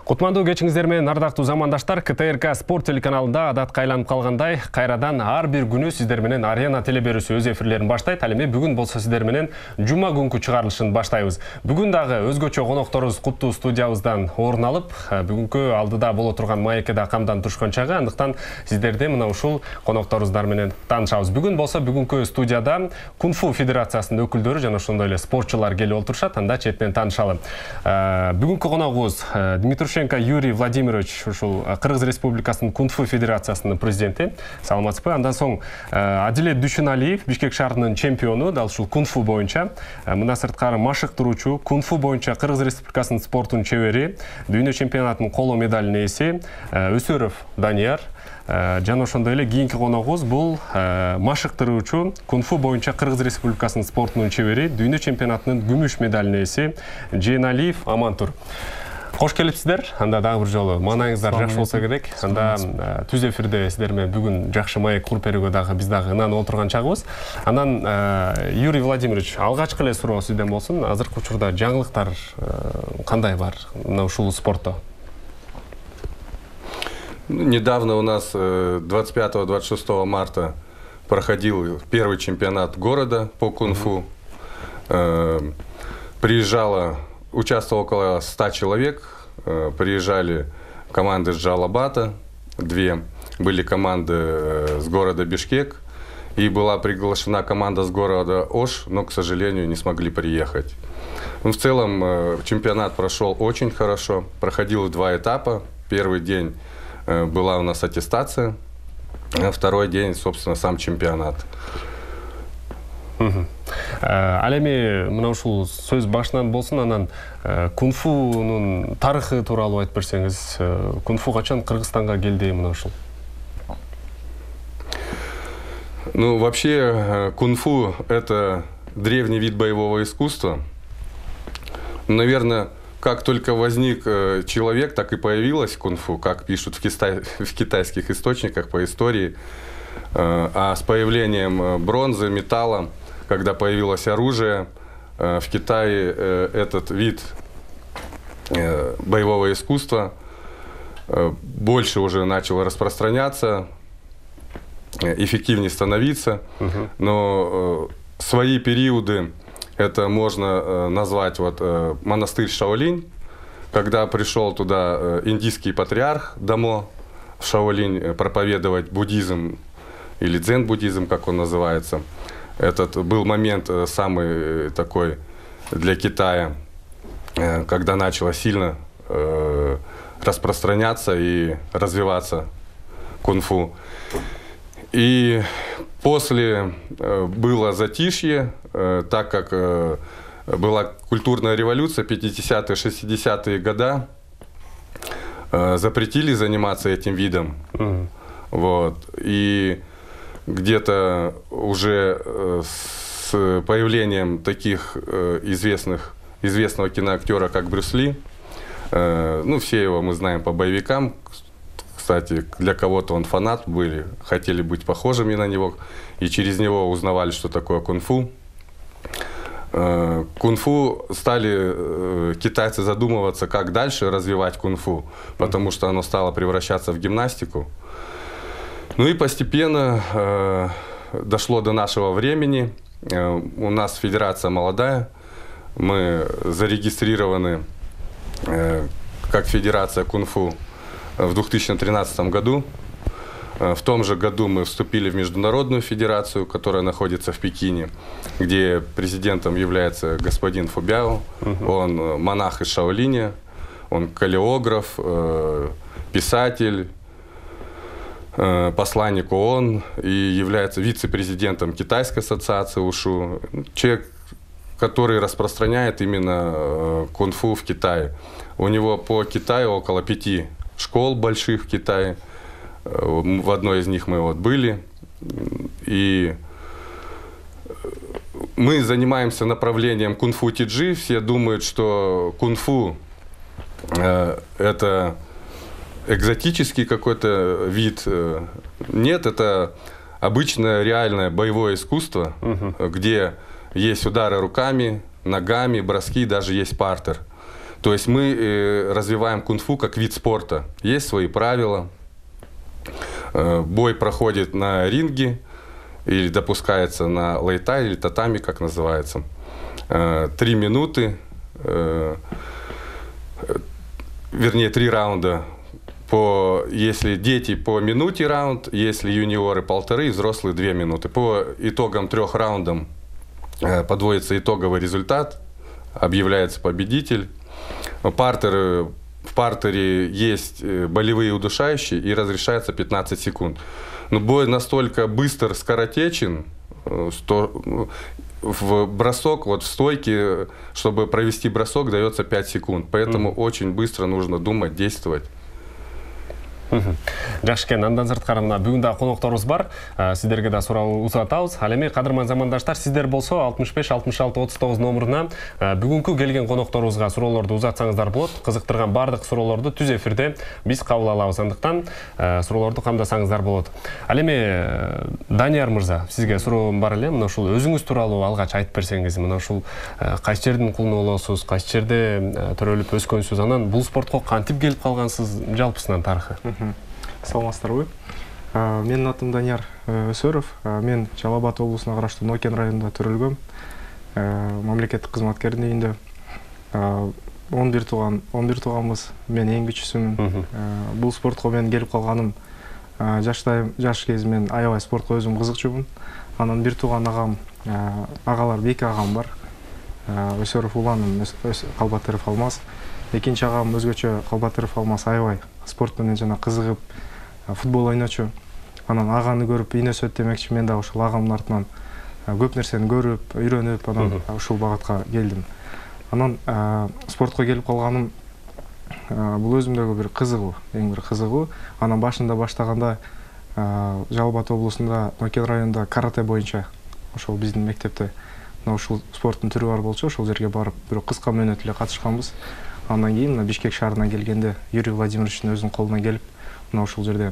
Кутмандуу кечиңиздер менен ардактуу замандаштар, КТРК спорт телеканалында адатка айланып калгандай, кайрадан ар бир күнү сиздер менен Арена телеберүүсү өз эфирлерин баштайт. Ал эми бүгүн болсо сиздер менен жума күнкү чыгарылышын баштайбыз. Бүгүн дагы өзгөчө конокторубуз куттуу студиябыздан орун алып, бүгүнкү алдыда боло турган маекеде камдан турушкан чагы, андыктан сиздерди мына ушул конокторубуздар менен таанышабыз. Бүгүн болсо бүгүнкү студияда Кунг-фу федерациясынын өкүлдөрү жана ошондой эле спортчулар келип отурушат. Анда четтен таанышалы. Бүгүнкү коногубуз Дмитрушенко Юрий Владимирович, ушул Кыргыз Республикасынын Кунг-фу федерациясынын президенти. Саламатсызбы? Андан соң Адилет Дүйшүналиев, Бишкек шаарынын чемпиону, дал ушул кунг-фу боюнча. Мына сырткары машыктыруучу, кунг-фу боюнча Кыргыз Республикасынын спорттун чебери, дүйнө чемпионатынын коло медалынын ээси Өсөров Данияр. Жана ошондой эле кийинки коногубуз бул машыктыруучу, кунг-фу боюнча Кыргыз Республикасынын спорттунун чебери, дүйнө чемпионатынын күмүш медалынын ээси Жээналиев Амантур. Кош келипсиздер. Анда дагы бир жолу маанайыңыздар жакшы болсо керек. Анда түз эфирде сиздер менен бүгүн жакшы маек куруп берүүгө дагы биз дагы ынанып отурган чагыбыз. Андан Юрий Владимирович, алгачкы эле суроо сизден болсун. Азыркы учурда жаңылыктар кандай бар мына ушул спортто? Недавно у нас 25-26 марта проходил первый чемпионат города по кунг-фу. Участвовало около 100 человек. Приезжали команды с Джалабата, 2. Были команды с города Бишкек. И была приглашена команда с города Ош, но, к сожалению, не смогли приехать. В целом чемпионат прошел очень хорошо. Проходил 2 этапа. Первый день была у нас аттестация, а второй день, собственно, сам чемпионат. Ал эми мына ушул сөз башынан болсун, анан кунг-фунун тарыхы тууралуу айтып берсеңиз, кунг-фу качан Кыргызстанга келди мына ушул? Ну, вообще, кунг-фу – это древний вид боевого искусства. Наверное, как только возник человек, так и появилось кунг-фу, как пишут в китайских источниках по истории. А с появлением бронзы, металла, когда появилось оружие, в Китае этот вид боевого искусства больше уже начал распространяться, эффективнее становиться. Но свои периоды это можно назвать монастырь Шаолинь, когда пришел туда индийский патриарх Дамо в Шаолинь проповедовать буддизм или дзен-буддизм, как он называется. Этот был момент самый такой для Китая, когда начало сильно распространяться и развиваться кунг-фу. И после было затишье, так как была культурная революция, 50-е, 60-е годы, запретили заниматься этим видом. И где-то уже с появлением таких известного киноактера, как Брюс Ли, ну, все его мы знаем по боевикам, кстати, для кого-то он фанат были, хотели быть похожими на него, и через него узнавали, что такое кунг-фу. Кунг-фу стали китайцы задумываться, как дальше развивать кунг-фу, потому что оно стало превращаться в гимнастику. Ну и постепенно дошло до нашего времени. У нас федерация молодая. Мы зарегистрированы как федерация кунг-фу в 2013 году. В том же году мы вступили в международную федерацию, которая находится в Пекине, где президентом является господин Фубяо. Он монах из Шаолиня, он хореограф, писатель, посланник ООН и является вице-президентом Китайской ассоциации УШУ. Человек, который распространяет именно кунг-фу в Китае. У него по Китаю около 5 школ больших в Китае. В одной из них мы были. И мы занимаемся направлением кунг-фу тиджи. Все думают, что кунг-фу это экзотический какой-то вид. Нет, это обычное реальное боевое искусство, где есть удары руками, ногами, броски, даже есть партер. То есть мы развиваем кунг-фу как вид спорта. Есть свои правила. Бой проходит на ринге или допускается на лайтай или татами, как называется. 3 минуты, вернее 3 раунда. Если дети по минуте раунд, если юниоры 1,5, взрослые 2 минуты. По итогам 3 раундов подводится итоговый результат, объявляется победитель. В партере есть болевые удушающие и разрешается 15 секунд. Но бой настолько быстр, скоротечен, что в бросок, вот в стойке, чтобы провести бросок, дается 5 секунд. Поэтому очень быстро нужно думать, действовать. Жақсы екен, андан сыртқары мына бүгін да қонақтарымыз бар. Сіздерге де сұрау ұзатамыз. Ал эми қадырман замандаштар, сіздер болса 65-66-39 номерына бүгінгі келген қонақтарымызға сұрауларды ұзатсаңыздар болады. Қызықтырған бардық сұрауларды түз эфирде біз қабыл аламыз. Андықтан сұрауларды қамдасаңыздар болады. Ал эми Данияр мырза, сізге сұрауым бар эле. Мына ушул өзүңүз тууралуу алгач айтып берсеңиз, мына ушул кайсы жердин кулуну болосуз, кайсы жерде төрөлүп өскөнсүз, анан бул спортко кантип келип калгансыз, жалпысынан тарыхы? Саламатсыздарбы. Менин атым Данияр Өсөров. Мен Жалал-Абад облусуна караштуу Нокен районунда төрөлгөм. Мамлекеттик кызматкердин үйүндө 11 тууганбыз. Мен эң кичүүсүмүн. Бул спортко мен келип калганым жаш кезимден аябай спортко өзүм кызыкчумун. Анан бир тууган агам, агалар 2 агам бар. Өсөров Уланым, Калбатыров Алмаз. Экинчи агам өзгөчө Калбатыров Алмаз аябай спорт менен жана кызыгып футбол ойночу. Анан аганы көрүп үйнөсөт демекчи, мен да ушул агамдын артынан көп нерсени көрүп, үйрөнүп, анан ушул багытка келдим. Анан спортко келип калганым бул өзүмдөгү бир кызыгуу, эң бир кызыгуу. Анан башында баштаганда Жалал-Абад облусунда Нокен районунда карате боюнча ошол биздин мектепте ушул спорттун түрү бар болчу, ошол жерге барып бирок кыска мөөнөт эле катышканбыз. Андан кийин мына Бишкек шаарына келгенде Юрий Владимировичтин өзүнүн колуна келип, мына ушул жерде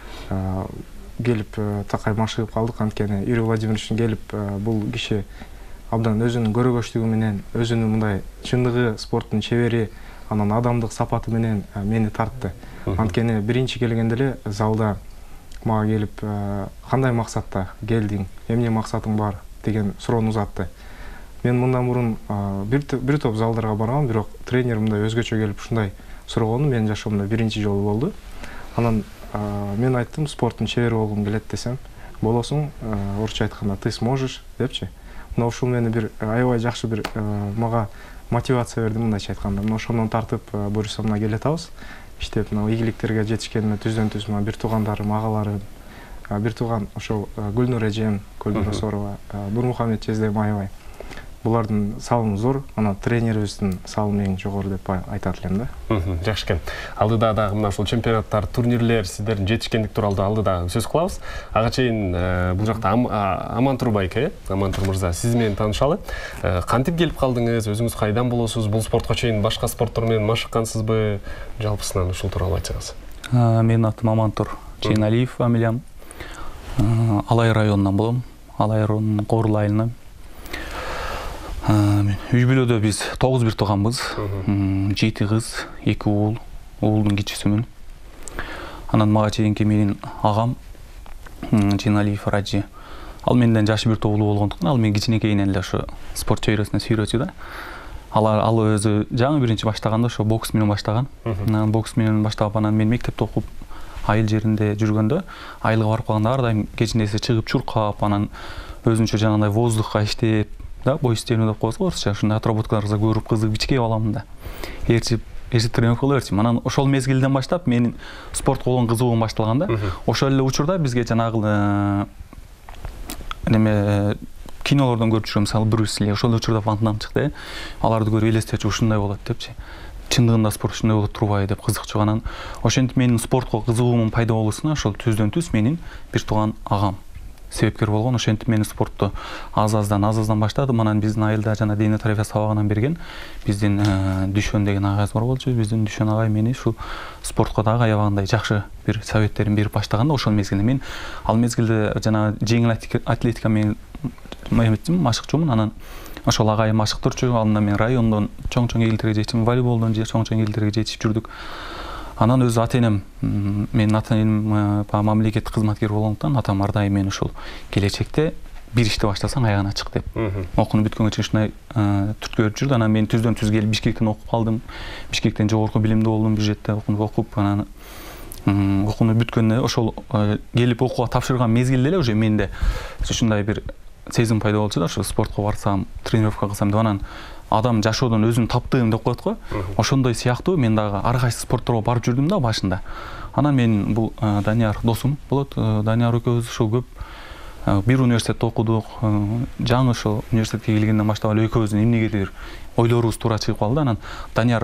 келип такай машыгып калдык. Анткени Юрий Владимировичтин келип бул киши абдан өзүнүн көрөгөчтүгү менен, өзүнүн мындай чындыгы, спорттун чебери, анан адамдык сапаты менен мени тартты. Анткени биринчи келгенде эле залда мага келип кандай максатта келдиң, эмне максатың бар деген суроону узатты. Мен мындан мурун бир топ залдарга баргам, бирок тренер мындай өзгөчө келип ушундай сураганы менин жашоомдо биринчи жолу болду. Анан мен айттым, спорттун чебери болгум келет десем, болосуң, орусча айтканда ты сможешь депчи. Мына ушул мени бир аябай жакшы бир мага мотивация берди, мындайча айтканда. Мына ошондон тартып буюрса мына келе атабыз. Иштеп мына ийгиликтерге жетишкениме түздөн-түз мына бир туугандарым, агаларым, бир тууган ошол Гүлнур эжем, Көлдөнөсорова, Нурмухамед жездем аябай. Булардын салымы зор, ана тренерибиздин салымы эң жогору деп айтат элем да. Жакшы экен. Алдыда дагы мына ушул чемпионаттар, турнирлер, сиздердин жетишкендик тууралуу алдыда сөз кылабыз. Ага чейин бул жакта Амантур байке, Амантур мырза, сиз менен таанышалы. Кантип келип калдыңыз? Өзүңүз кайдан болосуз? Бул спортко чейин башка спорттор менен машыккансызбы? Жалпысынан ушул тууралуу айтсаңыз. Менин атым Амантур Чейналиев, фамилиям. Алай районунан болом. Алай районунун Корул айылынан. Үй бүлөдө биз 9 бир тууганбыз. 7 кыз, 2 уул. Уулдун кичүүсүмүн. Анан мага чейинки менин агам Чейналиев Раджи. Ал менден жашы бир тоолуу болгондуктан ал мен кичинекейинен эле ошо спорт чөйрөсүнө сүйрөчү да. Ал өзү жаңы биринчи баштаганда ошо бокс менен баштаган. Бокс менен баштап анан мен мектепте окуп айыл жеринде жүргөндө айылга барып калганда ар дайым кечинде чыгып чуркап, анан өзүнчө жанагындай воздухка иштеп, да, бой система деп коебуз го орусча, ушундай отработкаларга көрүп кызыгып ичкей аламын да. Ээрчип тренировка кылып берчим. Анан ошол мезгилден баштап менин спортко болгон кызыгуум башталганда, ошол эле учурда бизге жанагы неме кинолордон көрүп жүрөм, мисалы Брюс Ли, ошол учурда Ван Дам чыкты. Аларды көрүп элестечү, ушундай болот депчи. Чындыгында спорт ушундай болот турбайбы деп кызыкчу. Анан ошентип менин спортко кызыгуумун пайда болуусуна ошол түздөн-түз менин бир тууган агам себепкер болгон. Ошентип мен спортту аз-аздан баштадым. Анан биздин айылда жана дене тарбия сабагынан берген биздин Дүшөн деген агайыбыз бар болчу. Биздин Дүшөн агай мени ушул спортко дагы аябагандай жакшы бир советтерин берип баштаганда, ошол мезгилде мен ал мезгилде жана жеңил атлетика менен машыкчумун. Анан ошол агайым машыктырчу. Алдында мен райондон чоң-чоң элдерге жетип, волейболдон чоң-чоң элдерге жетип жүрдүк. Анан өз ата-энем, менин ата-энем мамлекеттик кызматкер болгондуктан, атам ар дайым мени ушул келечекте бир ишти баштасаң аягына чык деп. Окууну бүткөнгө чейин ушундай түрткө берип жүрдү. Анан мен түздөн түз келип Бишкектен окуп калдым. Бишкектен жогорку билимдүү болдум, бюджетте окуп, анан окууну бүткөндө ошол келип окууга тапшырган мезгилде эле уже менде ушундай бир сезим пайда болчу да, ошо спортко барсам, тренировка кылсам деп. Анан адам жашоодон өзүн таптым деп коет го. Ошондой сыяктуу мен дагы ар кайсы спортторго барып жүрдүм да башында. Анан мен бул Данияр досум болот. Данияр экөөбүз ушул көп бир университетте окудук. Жаңы ошол университетке келгенден баштап эле экөөбүздүн эмнегедир ойлорубуз туура чыгып калды. Анан Данияр,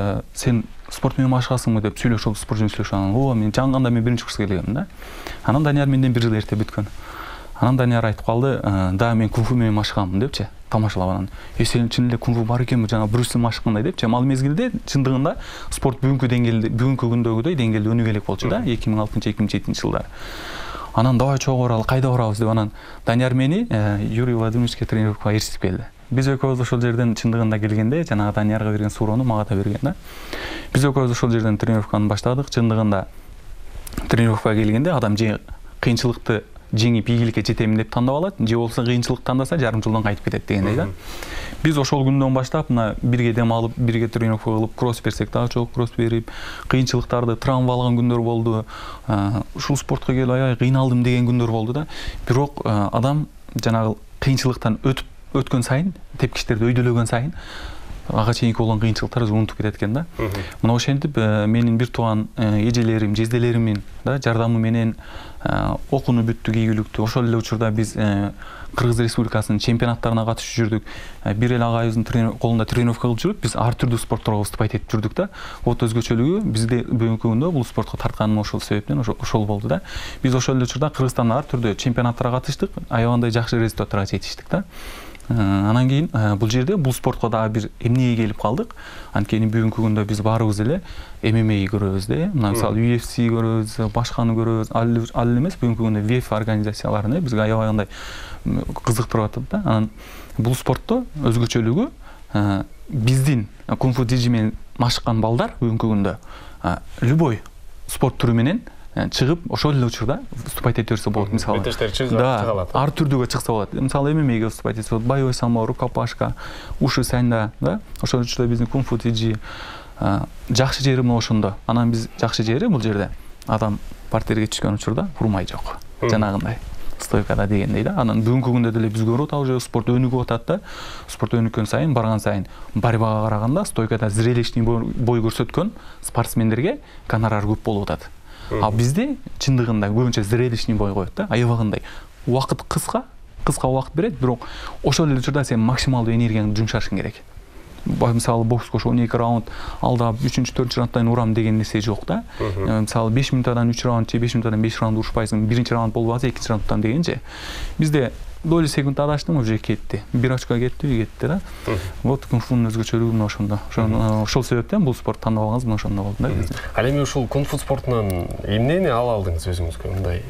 сен спорт менен машыгасыңбы деп сүйлөшүп, спорт менен сүйлөшүп, анан ооба мен жаңганда мен биринчи курска келгем да. Анан Данияр менден бир жыл эрте бүткөн. Анан Данияр айтып калды, да мен кунфу менен машыгамын депчи, тамашалап. Анан сен чын эле кунфу бар экенби, жана Брюстен машыгандай депчи. Ал мезгилде чындыгында спорт бүгүнкү деңгээлде, бүгүнкү күндөгүдөй деңгээлде өнүгө элек болчу да, 2006-2007 жылдары. Анан давай чогуу баралы, кайда барабыз деп. Анан Данияр мени Юрий Владимировичке тренировкага ээрчитип келди. Биз экөөбүз ошол жерден чындыгында келгенде, жанагы Даниярга берген суроону мага да берген да. Биз экөөбүз ошол жерден тренировканы баштадык. Чындыгында тренировкага келгенде адам же кыйынчылыкты жеңип ийгиликке жетемин деп тандап алат, же болсо кыйынчылык тандаса жарым жылдан кайтып кетет дегендей да. Биз ошол күндөн баштап мына бирге дем алып, бирге тренировка кылып, кросс берсек дагы чогуу кросс берип, кыйынчылыктарды травма алган күндөр болду. Ушул спортко келип аябай кыйналдым деген күндөр болду да. Бирок адам жанагы кыйынчылыктан өткөн сайын, тепкичтерди өйдөлөгөн сайын ага чейинки болгон кыйынчылыктар унутуп кетет экен да. Мына ошентип менин бир тууган эжелерим, жезделеримдин да жардамы менен окууну бүттүк ийгиликтүү. Ошол эле учурда биз Кыргыз Республикасынын чемпионаттарына катышып жүрдүк. Бир эле агайыбыздын колунда тренировка кылып жүрүп, биз ар түрдүү спортторго выступать этип жүрдүк да. Вот өзгөчөлүгү бизде бүгүнкү күндө бул спортко тартканым ошол себептен ошол болду да. Биз ошол эле учурда Кыргызстанда ар түрдүү чемпионаттарга катыштык, аябагандай жакшы результаттарга жетиштик да. Анан кийин бул жерде бул спортко дагы бир эмнеге келип калдык. Анткени бүгүнкү күндө биз баарыбыз эле MMA көрөбүз да. Мына мисалы UFC көрөбүз, башканы көрөбүз. Ал эмес бүгүнкү күндө WF организацияларын бизге аябагандай кызыктырып атат да. Анан бул спортто өзгөчөлүгү биздин кунфу джиу менен машыккан балдар бүгүнкү күндө любой спорт түрү менен чыгып ошол эле учурда выступать эте берсе болот. Мисалы да, ар түрдүүгө чыкса болот. Мисалы ММА-ге выступать этсе болот, боевой самбо, рукопашка, уши санда, да. Ошол учурда биздин кунфу джиу жакшы жери мына ошондо. Анан биз жакшы жери бул жерде адам партерге түшкөн учурда урмай жок. Жанагындай стойкада дегендей да. Анан бүгүнкү күндө деле биз көрүп атабыз, уже спорт өнүгүп атат да. Спорт өнүккөн сайын, барган сайын борьбага караганда стойкада зрелищный бой көрсөткөн спортсмендерге гонорар көп болуп атат. А бизде чындыгында көбүнчө зрелищный бой коет да, аябагандай. Убакыт кыска убакыт берет, бирок ошол эле учурда сен максималдуу энергияңды жумшашың керек. Мисалы бокско ошо 12 раунд алда 3-4 раундтан урам деген нерсе жок да. Мисалы 5 минутадан 3 раунд же 5 минутадан 5 раунд урушпайсың, биринчи раунд болуп атса, экинчи раундтан дегенче. Бизде доли секунд адаштым, уже кетти. Бир очко кетти да. Вот кунфунун өзгөчөлүгү мына ошондо. Ошол себептен бул спорт тандап алганыбыз мына ошондо болду да. Ал эми ушул кунфу спортунан эмнени ала алдыңыз өзүңүзгө? Мындай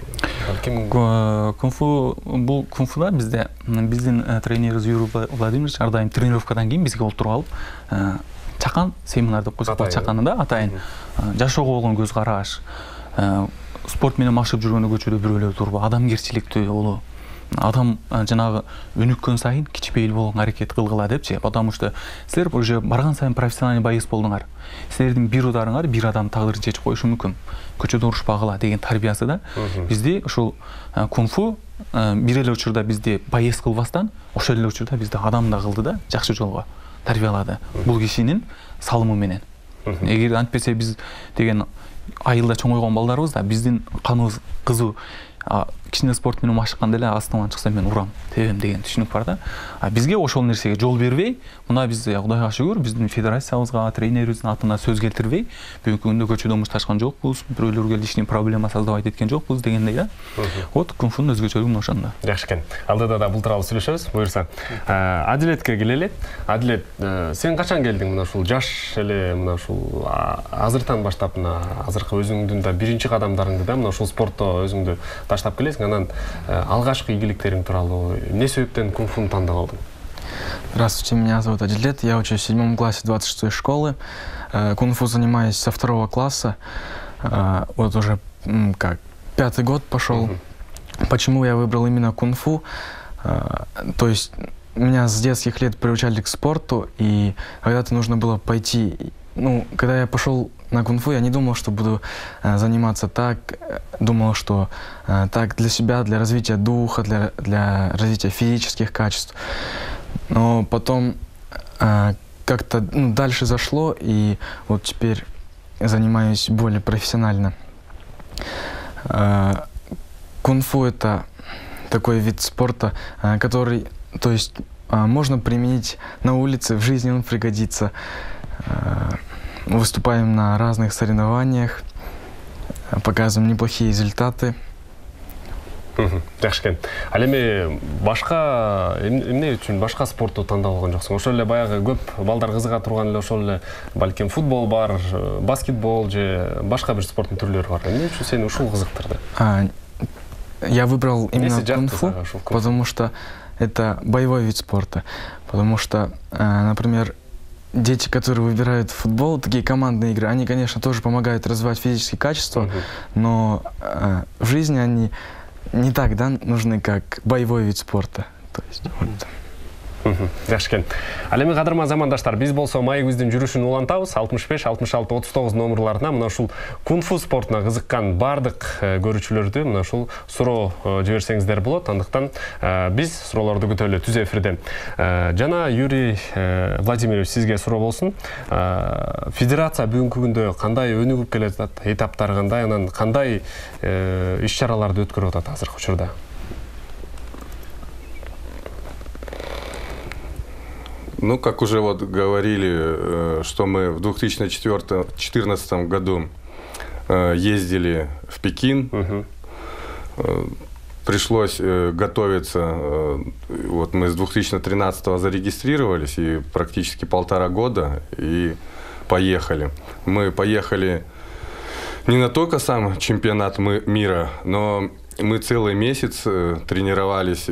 бул кунфуда бизде биздин тренерибиз Юрий Владимирович ар дайым тренировкадан кийин бизге олтуруп алып чакан семинар деп койсок болот, чаканы да атайын жашоого болгон көз караш, спорт менен машыгып жүргөндө көчөдө бирөөлөр турбу, адамгерчиликтүү болуу, адам жанагы өнүккөн сайын кичпейил болгон аракет кылгыла депчи. Потому что силер уже барган сайын профессиональный боец болдуңар. Силердин бир ударыңар бир адам тагдырын чечип коюшу мүмкүн. Көчөдө урушпагыла деген тарбиясы да. Бизде ушул кунфу бир эле учурда бизде боец кылбастан, ошол эле учурда бизде адам да кылды да, жакшы жолго тарбиялады. Бул кишинин салымы менен. Эгер антпесе биз деген айылда чоңойгон балдарыбыз да, биздин каныбыз кызуу, кичине спорт менен машыкканда эле астынан чыкса мен урам, тебем деген түшүнүк бар да. Бизге ошол нерсеге жол бербей, мына биз Кудайга шүгүр, биздин федерациябызга, тренерибиздин атына сөз келтирбей, бүгүнкү күндө көчөдө мушташкан жокпуз, бирөөлөргө лишний проблема создавать эткен жокпуз дегендей да. Вот кунфунун өзгөчөлүгү мына ошондо. Жакшы экен. Алдыда да бул тууралуу сүйлөшөбүз, буюрса. Адилетке келели. Адилет, сен качан келдиң мына ушул жаш эле мына ушул азыртан баштап мына азыркы өзүңдүн да биринчи кадамдарыңды да мына ушул спортто өзүңдү баштап келесиң, анан алгачкы ийгиликтериң тууралуу эмне себептен кунг-фуну тандап алдың? Здравствуйте, меня зовут Адилет, я учусь в 7 классе 26-й школы. Кунг-фу занимаюсь со 2 класса, вот уже как 5-й год пошел. Почему я выбрал именно кунг-фу? То есть меня с детских лет приучали к спорту, и когда-то нужно было пойти. Ну, когда я пошел на кунг-фу, я не думал, что буду заниматься так. Думал, что так для себя, для развития духа, для развития физических качеств. Но потом как-то дальше зашло, и вот теперь занимаюсь более профессионально. Кунг-фу — это такой вид спорта, который, то есть, можно применить на улице, в жизни он пригодится. Выступаем на разных соревнованиях, показываем неплохие результаты. Жакшы экен. Ал эми башка эмне үчүн башка спортту тандап алган жоксуң? Ошол эле баягы көп балдар кызыга турган эле ошол эле балким футбол бар, баскетбол же башка бир спорттун түрлөрү бар. Эмне үчүн сени ушул кызыктырды? Я выбрал именно кунг-фу, потому что это боевой вид спорта. Потому что, например, дети, которые выбирают футбол, такие командные игры, они, конечно, тоже помогают развивать физические качества, но в жизни они не так, да, нужны, как боевой вид спорта. То есть, вот. Жакшы экен. Ал эми кадырман замандаштар, биз болсо маегибиздин жүрүшүн улантабыз. 65 66 39 номерларына мына ушул кунг-фу спортуна кызыккан бардык көрүүчүлөрдү мына ушул суроо жиберсеңиздер болот. Андыктан биз суроолорду күтөлү түз эфирден. Жана Юрий Владимирович, сизге суроо болсун. Федерация бүгүнкү күндө кандай өнүгүп келе жатат? Этаптар кандай, анан кандай иш-чараларды өткөрүп атат азыркы учурда? Ну, как уже вот говорили, что мы в 2014 году ездили в Пекин, пришлось готовиться, вот мы с 2013 зарегистрировались, и практически 1,5 года, и поехали. Мы поехали не на только сам чемпионат мира, но мы целый месяц тренировались,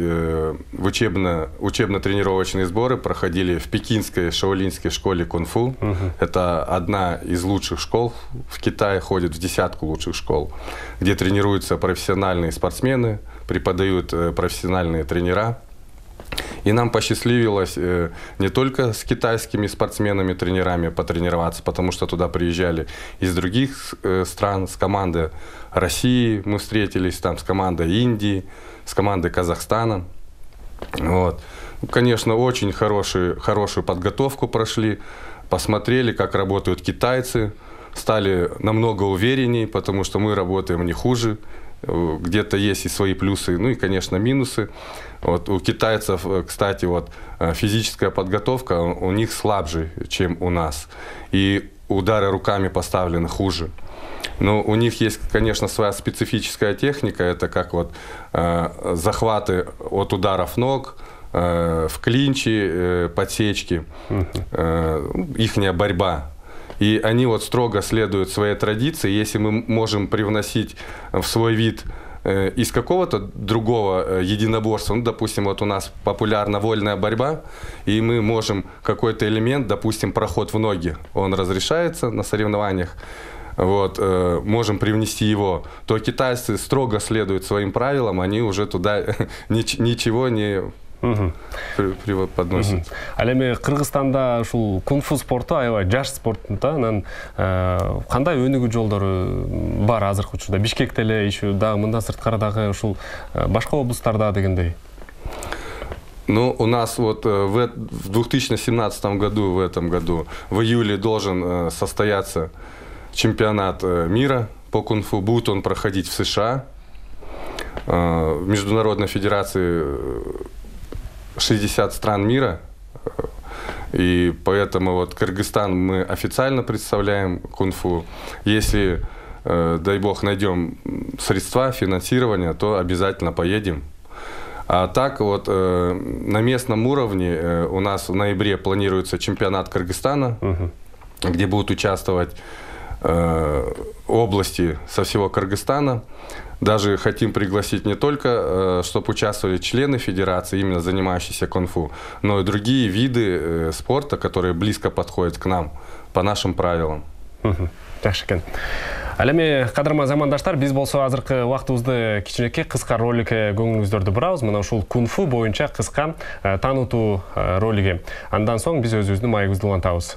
учебно-тренировочные сборы проходили в пекинской шаолиньской школе кунг-фу. Это одна из лучших школ в Китае, ходит в 10 лучших школ, где тренируются профессиональные спортсмены, преподают профессиональные тренера. И нам посчастливилось не только с китайскими спортсменами-тренерами потренироваться, потому что туда приезжали из других стран, с командой России мы встретились, там с командой Индии, с командой Казахстана. Вот. Конечно, очень хорошую подготовку прошли, посмотрели, как работают китайцы, стали намного увереннее, потому что мы работаем не хуже. Где-то есть и свои плюсы, ну и, конечно, минусы. Вот у китайцев, кстати, вот физическая подготовка у них слабже, чем у нас. И удары руками поставлены хуже. Но у них есть, конечно, своя специфическая техника. Это как вот захваты от ударов ног, в клинче, подсечки, ихняя борьба. И они вот строго следуют своей традиции. Если мы можем привносить в свой вид из какого-то другого единоборства, ну, допустим, вот у нас популярна вольная борьба, и мы можем какой-то элемент, допустим, проход в ноги, он разрешается на соревнованиях, вот, можем привнести его, то китайцы строго следуют своим правилам, они уже туда ничего не подносит. Ал эми Кыргызстанда ушул кунг-фу спорту аябай жаш спорт да, анан кандай өнүгүү жолдору бар азыркы учурда? Бишкекте эле еще дагы мында сырткарадагы ушул башка облустарда дегендей? Ну, у нас вот в 2017 году, в этом году, в июле должен состояться чемпионат мира по кунг-фу. Будет он проходить в США, в Международной федерации 60 стран мира, и поэтому вот Кыргызстан мы официально представляем кунг-фу. Если, дай бог, найдем средства финансирования, то обязательно поедем. А так вот на местном уровне у нас в ноябре планируется чемпионат Кыргызстана, где будут участвовать области, со всего Кыргызстана. Даже хотим пригласить не только, чтобы участвовали члены федерации, именно занимающиеся кунг-фу, но и другие виды спорта, которые близко подходят к нам, по нашим правилам. Жақсы екен. Әлеме қадырма замандаштар, біз болса азырқы уақытымызды кичинекей қысқа ролике көңіліңіздерді бұрауыз. Мына ушул кунг-фу бойынша қысқа таныту ролиге. Андан соң біз өзімізді майығызды улантабыз.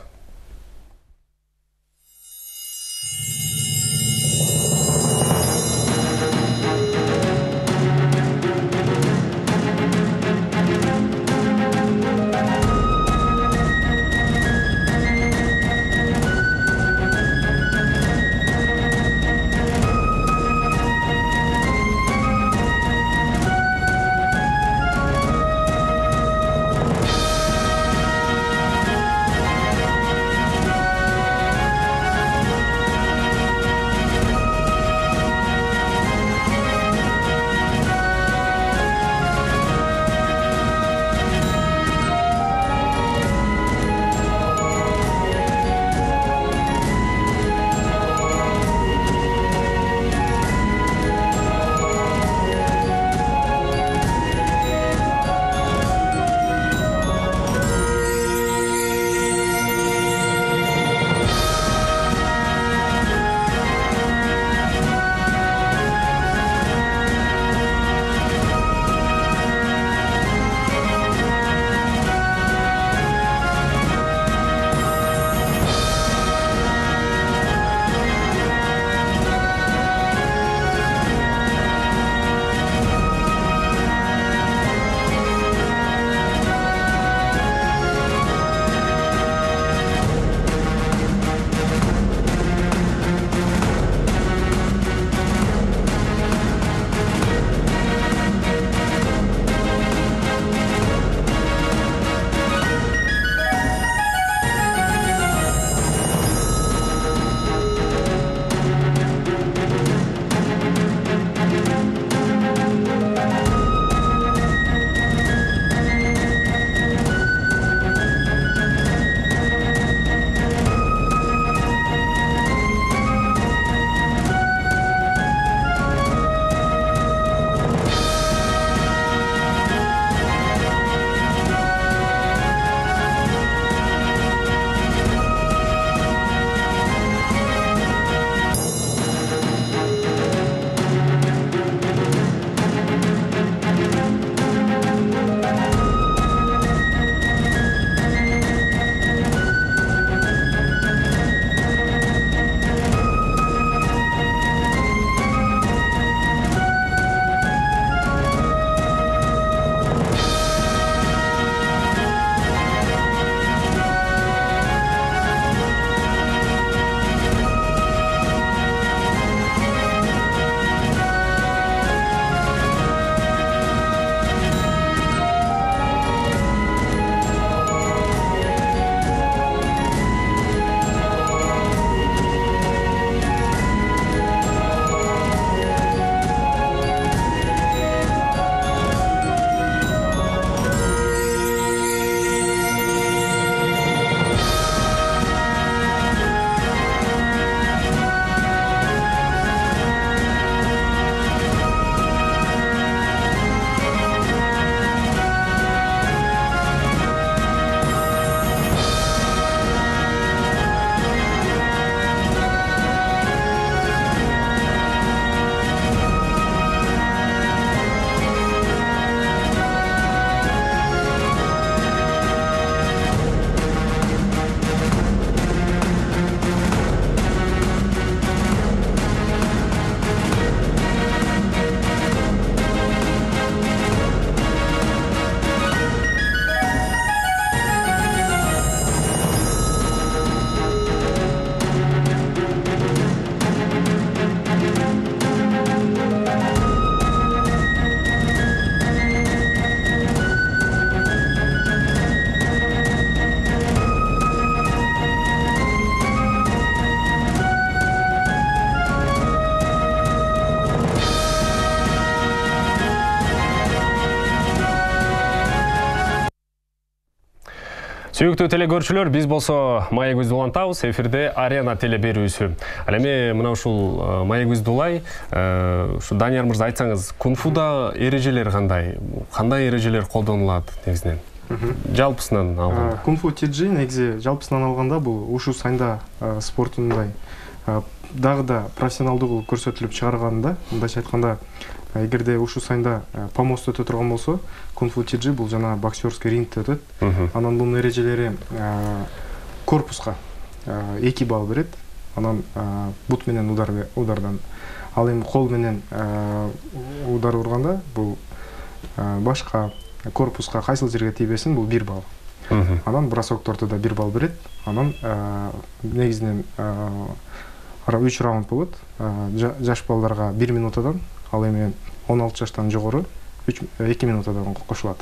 Сүйүктүү телекөрүүчүлөр, биз болсо маегибизди улантабыз, эфирде Арена теле берүүсү. Ал эми мына ушул маегибизди улай, ушу Данияр мырза айтсаңыз, кунфуда эрежелер кандай? Кандай эрежелер колдонулат негизинен? Жалпысынан алганда. Кунфу TG негизи жалпысынан алганда бул ушу сайында спортундай дагы да профессионалдуу көрсөтүлүп чыгарганда, мындайча айтканда, эгерде ушу сайында помост өтө турган болсо, кунфу TG бул жана боксерский рингте өтөт. Анан бунун эрежелери корпуска 2 балл берет. Анан бут менен удардан. Ал эми кол менен удар урганда бул башка корпуска кайсыл жерге тийбесин, бул 1 балл. Анан бросокторду да 1 балл берет. Анан негизинен 3 раунд болот. Жаш балдарга 1 минутадан, ал эми 16 жаштан жогору 2 минутадан кошулат.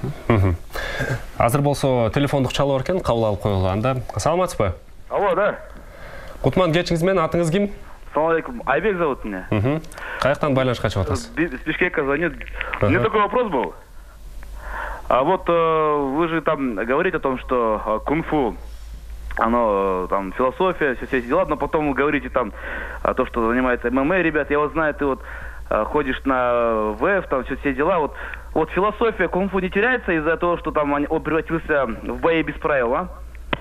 Азыр болсо телефондук чалуу бар экен, кабыл алып коелу. Анда саламатсызбы? Алло, да. Кутман кечиңиз менен, атыңыз ким? Салам алейкум. Айбек зовут меня. Каяктан байланышка чыгып атасыз? С Бишкека звоню. У меня такой вопрос был. А вот вы же там говорите о том, что кунг-фу, оно там философия, все эти дела, но потом вы говорите там то, что занимается ММА, ребят. Я вот знаю, ты вот ходишь на ВФ, там все дела. Вот философия кунг-фу не теряется из-за того, что там он превратился в бои без правил, а?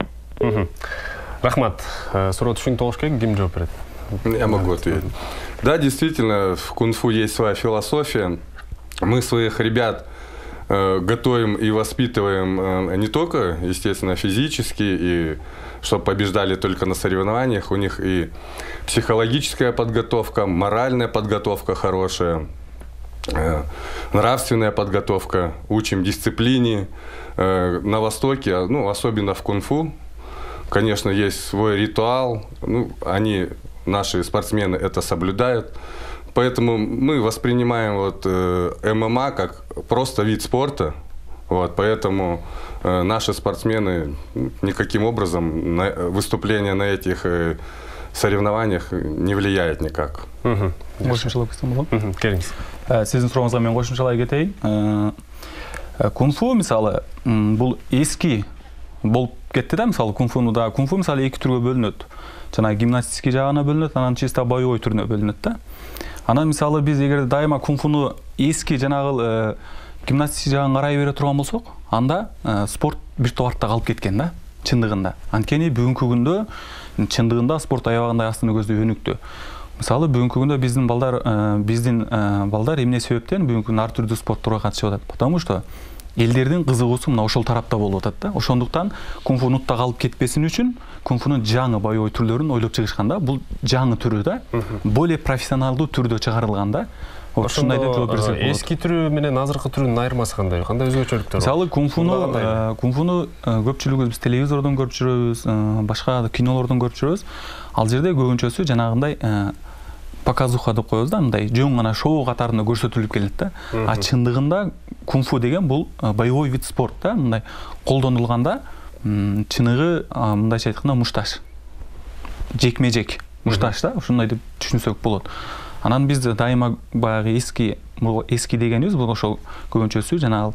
Рахмат. Суроо түшүнүктүү болуш керек, ким жооп берет? Я могу ответить. Да, действительно, в кунг-фу есть своя философия. Мы своих ребят готовим и воспитываем не только, естественно, физически, и чтобы побеждали только на соревнованиях. У них и психологическая подготовка, моральная подготовка хорошая, нравственная подготовка. Учим дисциплине. На Востоке, ну, особенно в кунг-фу, конечно, есть свой ритуал. Ну, наши спортсмены это соблюдают. Поэтому мы воспринимаем вот ММА как просто вид спорта. Вот, поэтому наши спортсмены никаким образом выступление на этих соревнованиях не влияет никак. Кошумчалап кетсем болот? Келиңиз. Сиздин сурооңузга мен кошумчалай кетейин. Кунг-фу мисалы бул эски болуп кетти да, мисалы кунг-фу мисалы 2 түргө бөлүнөт. Жана гимнастика жагына бөлүнөт, анан чисто боевой түрүнө бөлүнөт да. Анан мисалы биз эгер дайыма кунг-фуну эски жанагы гимнастика жагын карай бере турган болсок, анда спорт бир товартта калып кеткен да, чындыгында. Анткени бүгүнкү күндө чындыгында спорт аябагандай астына көздөй өнүктү. Мисалы бүгүнкү күндө биздин балдар эмне себептен бүгүнкү күндө ар түрдүү спортторго катышып атат? Потому что элдердин кызыгуусу мына ошол тарапта болуп атат да. Ошондуктан кунг-фу нутта калып кетпесин үчүн кунг-фунун жаңы боевой түрлөрүн ойлоп чыгышканда, бул жаңы түрү да, более профессионалдуу түрдө чыгарылган да. Ошондой деп жооп берсек болот. Эски түрү менен азыркы түрүнүн айырмасы кандай? Кандай өзгөчөлүктөр бар? Мисалы кунг-фуну көпчүлүгүбүз телевизордон көрүп жүрөбүз, башка кинолордон көрүп жүрөбүз. Ал жерде көбүнчөсү жанагындай показуха деп коебуз да, мындай жөн гана шоу катарында көрсөтүлүп келет да. А чындыгында кунг-фу деген бул боевой вид спорт да, мындай колдонулганда чыныгы мындайча айтканда мушташ. Жекме-жек мушташ да, ушундай деп түшүнсөк болот. Анан биз дайыма баягы эски дегенибиз бул ошол көбүнчөсү жанагы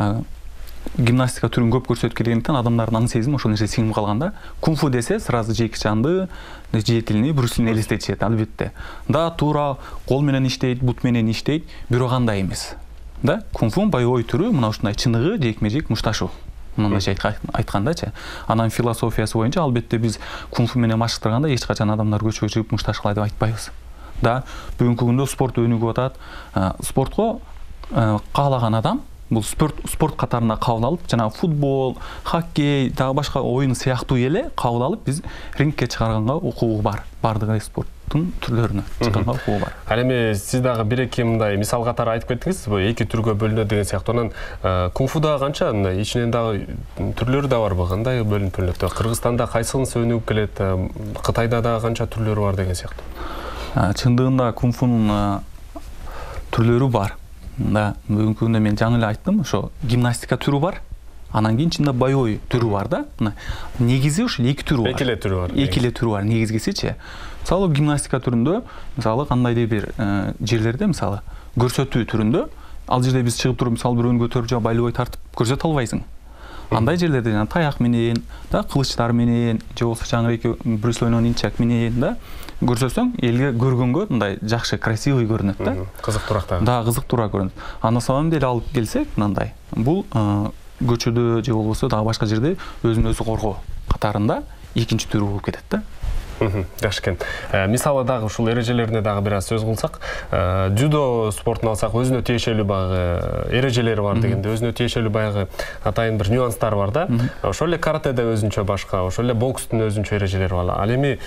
гимнастика түрүн көп көрсөтүп келгендиктен адамдардын аң сезими ошол нерсе сиңип калган да. Кунг-фу десе сразу Джеки Чанды, Жетилни, Брюслини элестетишет албетте. Да, туура кол менен иштейт, бут менен иштейт, бирок андай эмес. Да, кунг-фу боевой түрү мына ушундай чыныгы жекме-жек мушташуу. Мындайча айткандачы. Анан философиясы боюнча албетте биз кунг-фу менен машыктырганда эч качан адамдар көчкө чыгып мушташ кылай деп айтпайбыз. Да, бүгүнкү күндө спорт өнүгүп атат. Спортко каалаган адам бул спорт катарына кабыл алып, жана футбол, хоккей, дагы башка оюн сыяктуу эле кабыл алып, биз рингке чыгарганга укугу бар. Бардыгы спорттун түрлөрүнө чыгарганга укугу бар. Ал эми сиз дагы бир-эки мындай мисал катары айтып кеттиңиз, эки түргө бөлүнөт деген сыяктуу. Анан кунг-фуда канча мындай ичинен дагы түрлөрү да барбы? Кандай бөлүнүп бөлүнөт? Кыргызстанда кайсынысы өнүгүп келет? Кытайда дагы канча түрлөрү бар деген сыяктуу. Чындыгында кунг-фунун түрлөрү бар. Да, бүгүнкү күндө мен жаңы эле айттым, ошо гимнастика түрү бар. Анан кийин чында боевой түрү бар да. Негизи ошо эки түрү бар. Эки эле түрү бар. Эки эле түрү бар негизгисичи. Мисалы гимнастика түрүндө, мисалы кандайдыр бир жерлерде, мисалы көрсөтүү түрүндө, ал жерде биз чыгып туруп, мисалы бирөөнү көтөрүп же байлыбой тартып көрсөтө албайсың. Андай жерлерде жана таяк менен, да, кылычтар менен, же болбосо жаңы Брюс Ли'нин нинчак менен, да, көрсөтсөң, элге көргөнгө мындай жакшы, красивый көрүнөт, да. Кызыктуураак. Да, кызыктуураак көрүнөт. А на самом деле алып келсек, мындай, бул көчөдө же болбосо дагы башка жерде өзүн өзү коргоо катарында экинчи түрү болуп кетет да. Жакшы экен. Мисалы дагы ушул эрежелерине дагы бир аз сөз кылсак, жудо спортун алсак, өзүнө тиешелүү баягы эрежелери бар дегенде, өзүнө тиешелүү баягы атайын бир нюанстар бар да. Ошол эле каратеде өзүнчө башка, ошол эле бокстун өзүнчө эрежелери бар. Ал эми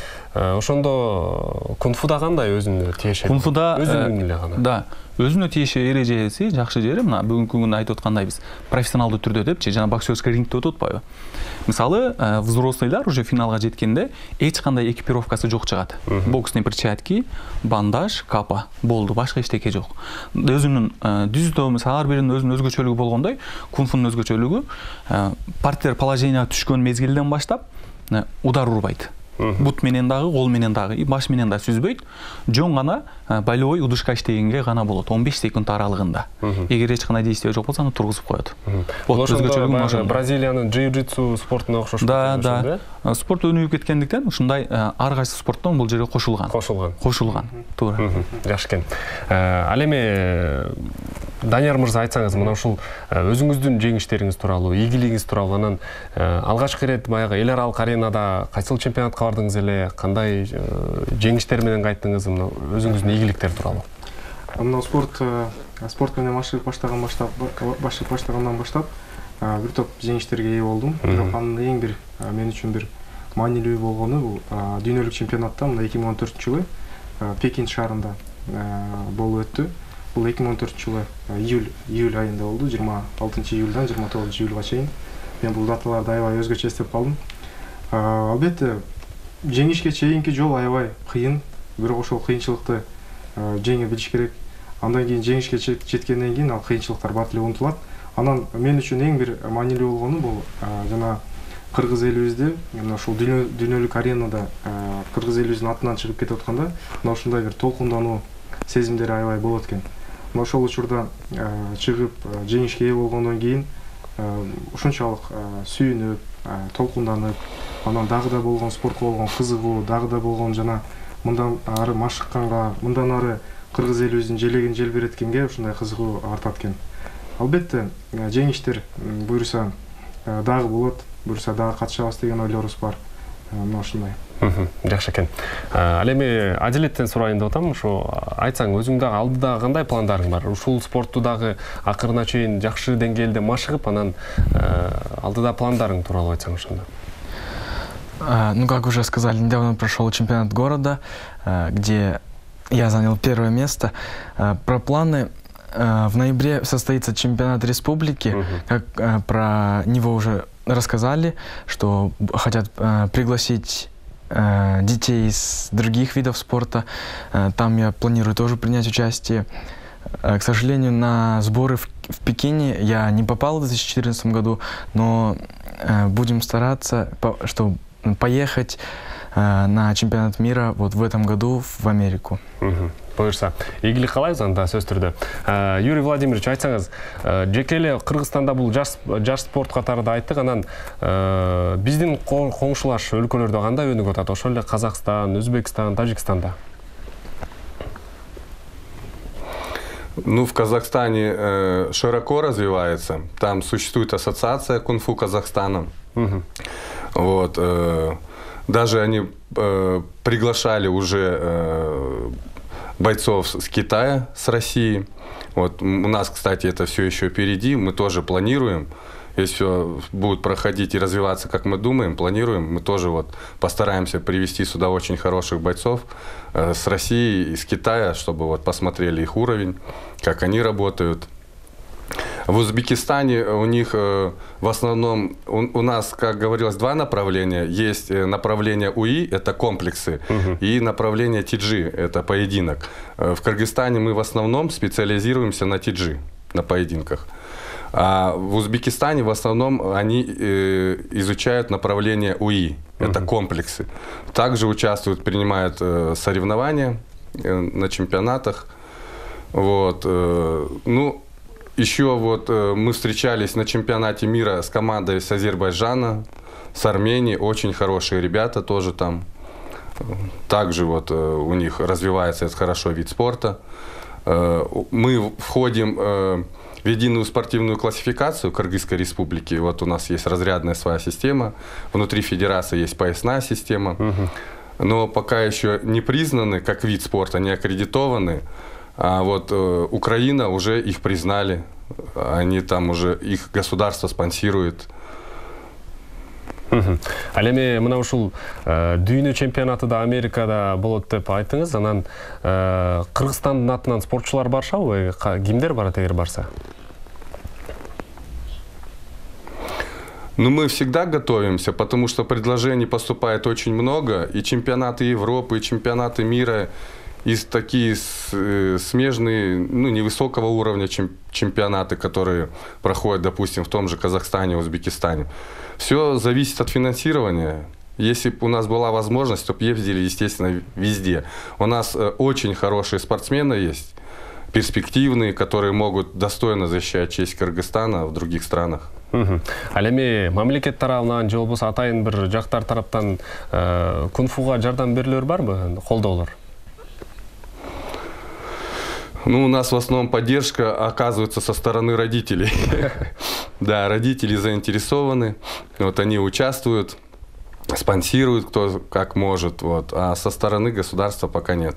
ошондо кунфуда кандай өзүнө тиешелүү? Кунфуда өзүнүн эле гана. Да, өзүнө тиешелүү эрежеси жакшы жери мына бүгүнкү күндө айтып аткандай биз профессионалдуу түрдө депчи, жана боксерский рингде өтүп атпайбы? Мисалы, взрослыйлар уже финалга жеткенде эч кандай экипировкасы жок чыгат. Боксный перчатки, бандаж, капа болду, башка эчтеке жок. Өзүнүн дүздө мисалы ар биринин өзүнүн өзгөчөлүгү болгондой, кунфунун өзгөчөлүгү партер положенияга түшкөн мезгилден баштап удар урбайт. Бут менен дагы, кол менен дагы, баш менен да сүзбөйт. Жон гана болевой удушка иштегенге гана болот, 15 секунд аралыгында. Эгер эч кандай действие жок болсо, аны тургузуп коет. Вот өзгөчөлүгү ошондо. Бразилиянын джиу-джитсу спортуна окшош. Да. Спорт өнүгүп кеткендиктен ушундай ар кайсы спорттон бул жерге кошулган. Туура. Жакшы экен. Ал эми Данияр мырза, айтсаңыз, мына ушул өзүңүздүн жеңиштериңиз тууралуу, ийгилигиңиз тууралуу, анан алгачкы ирет баягы эл аралык аренада кайсыл чемпионатка бардыңыз эле, кандай жеңиштер менен кайттыңыз, мына өзүңүздүн ийгиликтер тууралуу? Мына спорт менен башташып баштагандан баштап бир топ жеңиштерге ээ болдум. Бирок анын эң бир мен үчүн бир маанилүү болгону бул дүйнөлүк чемпионатта мына 2014-жылы Пекин шаарында болуп өттү. Бул 2014-жылы июль айында болду, 26-июлдан 29-июлга чейин. Мен бул даталарды аябай өзгөчө эстеп калдым. Албетте, жеңишке чейинки жол аябай кыйын, бирок ошол кыйынчылыкты жеңе билиш керек. Андан кийин жеңишке жеткенден кийин ал кыйынчылыктар бат эле унутулат. Анан мен үчүн эң бир маанилүү болгону бул жана кыргыз элибизде, мына ушул дүйнөлүк аренада кыргыз элибиздин атынан чыгып кетип атканда, мына ушундай бир толкундануу сезимдери аябай болот экен. Мына ошол учурда чыгып жеңишке ээ болгондон кийин ушунчалык сүйүнүп, толкунданып, анан дагы да болгон спортко болгон кызыгуу, дагы да болгон жана мындан ары машыкканга, мындан ары кыргыз элибиздин желегин желбиреткенге ушундай кызыгуу артат экен. Албетте, жеңиштер буюрса дагы болот, буюрса дагы катышабыз деген ойлорубуз бар. Мына ушундай. Жакшы экен. Ал эми Адилеттен сурайын деп атам, ошо айтсаң, өзүң дагы алдыда кандай пландарың бар? Ушул спортту дагы акырына чейин жакшы деңгээлде машыгып, анан алдыда пландарың тууралуу айтсаң ошондо. Ну, как уже сказали, недавно прошел чемпионат города, где я занял первое место. Про планы. В ноябре состоится чемпионат республики. Как про него уже рассказали, что хотят пригласить детей из других видов спорта. Там я планирую тоже принять участие. К сожалению, на сборы в Пекине я не попал в 2014 году, но будем стараться, чтобы поехать на чемпионат мира вот в этом году в Америку. Буюрса, ийгилик каалайбыз анда сөз түрдө. Юрий Владимирович, айтсаңыз, жеке эле Кыргызстанда бул жаш спорт катарында айттык, анан биздин коңшулаш өлкөлөрдө кандай өнүгүп атат? Ошол эле Казакстан, Өзбекстан, Тажикстанда. Ну, в Казахстане широко развивается. Там существует ассоциация кунг-фу Казахстана. Вот. Даже они приглашали уже бойцов с Китая, с России. Вот. У нас, кстати, это все еще впереди. Мы тоже планируем. Если все будет проходить и развиваться, как мы думаем, планируем, мы тоже вот постараемся привести сюда очень хороших бойцов с России и с Китая, чтобы вот посмотрели их уровень, как они работают. В Узбекистане у них в основном, у нас, как говорилось, два направления. Есть направление УИ, это комплексы, и направление ТИДЖИ, это поединок. В Кыргызстане мы в основном специализируемся на ТИДЖИ, на поединках. А в Узбекистане в основном они изучают направление УИ, это комплексы. Также участвуют, принимают соревнования на чемпионатах. Вот. Ну, еще вот мы встречались на чемпионате мира с командой с Азербайджана, с Армении, очень хорошие ребята тоже там. Также вот у них развивается этот хороший вид спорта. Мы входим в единую спортивную классификацию Кыргызской республики. Вот у нас есть разрядная своя система. Внутри федерации есть поясная система. Но пока еще не признаны как вид спорта, не аккредитованы. А вот Украина уже их признали. Они там уже, их государство спонсирует. Ал эми мына ушул дүйнө чемпионатыда Америкада болот деп айттыңыз. Анан Кыргызстандын атынан спортчулар барышабы? Кимдер барат эгер барса? Ну, мы всегда готовимся, потому что предложений поступает очень много. И чемпионаты Европы, и чемпионаты мира, и такие смежные, ну, невысокого уровня чемпионаты, которые проходят, допустим, в том же Казахстане, Узбекистане. Все зависит от финансирования. Если бы у нас была возможность, то бы ездили, естественно, везде. У нас очень хорошие спортсмены есть, перспективные, которые могут достойно защищать честь Кыргызстана в других странах. Ал эми мамлекет тарабынан же болбосо атайын бир жактар тараптан кунфуга жардам берилер барбы, колдоолор? Ну, у нас в основном поддержка оказывается со стороны родителей. Да, родители заинтересованы, вот они участвуют, спонсируют кто как может, вот, а со стороны государства пока нет.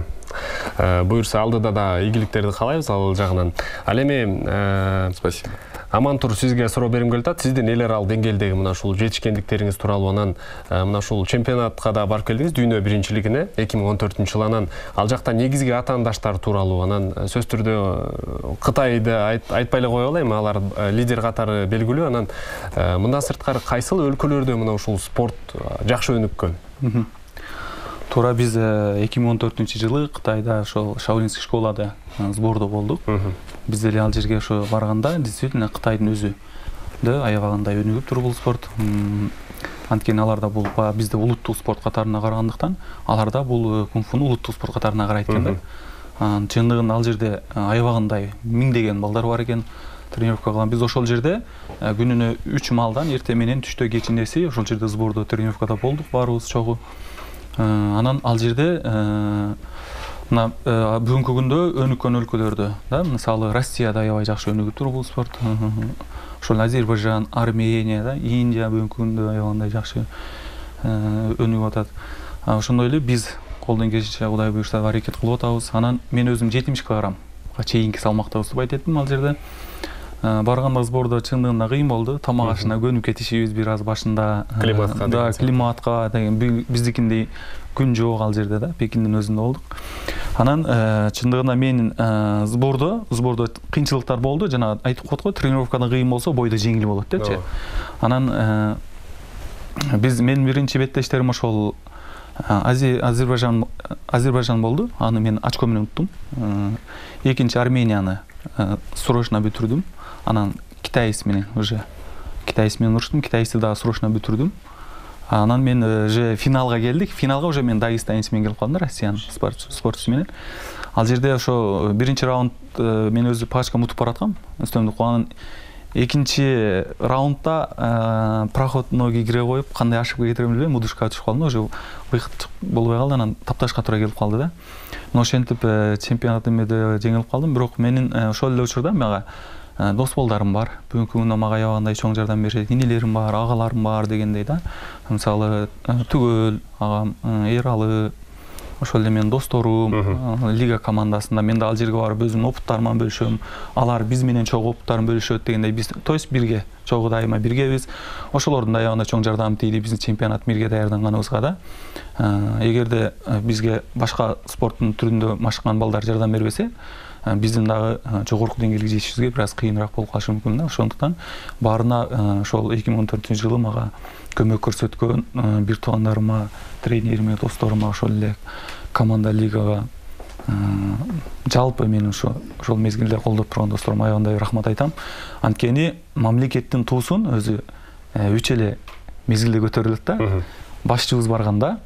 Буюрса алдыда да ийгиликтерди каалайбыз ал жагынан. Ал эми Спасибо. Амантур, сизге суроо бергим келип атат. Сиздин эл аралык деңгээлдеги мына ушул жетишкендиктериңиз тууралуу, анан мына ушул чемпионатка да барып келдиңиз, дүйнө биринчилигине 2014-жыл. Анан ал жакта негизги атаандаштар тууралуу, анан сөз түрдө Кытайды айтпай эле кое алайм, алар лидер катары белгилүү. Анан мындан сырткары кайсыл өлкөлөрдө мына ушул спорт жакшы өнүккөн? Туура биз 2014-жылы Кытайда ошол Шаолинский школада сбордо болдук. Биз деле ал жерге ошо барганда действительно Кытайдын өзү да аябагандай өнүгүп тур бул спорт. Анткени аларда бул бизде улуттук спорт катарына карагандыктан, аларда бул кунфуну улуттук спорт катарына карайт экен да. Чындыгында ал жерде аябагандай миңдеген балдар бар экен. Тренировка кылган. Биз ошол жерде күнүнө 3 маалдан эртең менен түштө кечинеси ошол жерде сбордо тренировкада болдук баарыбыз чогуу. Анан ал жерде мына бүгүнкү күндө өнүккөн өлкөлөрдө, да, мисалы Россияда аябай жакшы өнүгүп тур бул спорт. Ошол Азербайджан, Армения, да, Индия бүгүнкү күндө аябагандай жакшы өнүгүп атат. Ошондой эле биз колдон келишинче Кудай буйрса аракет кылып атабыз. Анан мен өзүм 70 килограммга чейинки салмакта устубайт эттим ал жерде. Барганда сбордо чындыгында кыйын болду. Тамак ашына көнүп кетишибиз бир аз башында. Климатка. Да, климатка деген биздикиндей күн жок ал жерде да, Пекиндин өзүндө болдук. Анан чындыгында менин сбордо кыйынчылыктар болду. Жана айтып коет го, тренировкада кыйын болсо бойдо жеңил болот депчи. Анан менин биринчи беттештерим ошол Азербайджан болду. Аны мен очко менен уттум. Экинчи Арменияны срочно бүтүрдүм. Анан Китайс менен уруштум. Китайсы да срочно бүтүрдүм. Анан мен же финалга келдик. Финалга уже мен дагестанец менен келип калдым, Россиянын спортчусу менен. Ал жерде ошо биринчи раунд мен өзү пачка мутуп бараткам. Үстөмдүк анан экинчи раундда проход ноги кире коюп, кандай ошибка кетирем билбейм, удушка түшүп калдым. Уже выход болбой калды, анан тапташка туура келип калды да. Но ошентип чемпионат эмеде жеңилип калдым. Бирок менин ошол эле учурда мага дос балдарым бар. Бүгүнкү күндө мага аябагандай чоң жардам беришет. Инелерим бар, агаларым бар дегендей да. Мисалы Түгөл агам, Эралы, ошол эле менин досторум, лига командасында мен да ал жерге барып өзүмдүн опыттарыман бөлүшөм. Алар биз менен чогуу опыттарын бөлүшөт дегендей биз, то есть бирге, чогуу дайыма биргебиз. Ошолордун да аябагандай чоң жардамы тийди биздин чемпионат мирге даярданганыбызга да. Эгерде бизге башка спорттун түрүндө машыккан балдар жардам бербесе, биздин дагы жогорку деңгээлге жетишибизге бир аз кыйыныраак болуп калышы мүмкүн да. Ошондуктан баарына ошол 2014-жылы мага көмөк көрсөткөн бир туугандарыма, тренериме, досторума, ошол эле команда лигага жалпы менин ошол мезгилде колдоп турган досторума аябагандай рахмат айтам. Анткени мамлекеттин туусун өзү 3 эле мезгилде көтөрүлөт да. Башчыбыз барганда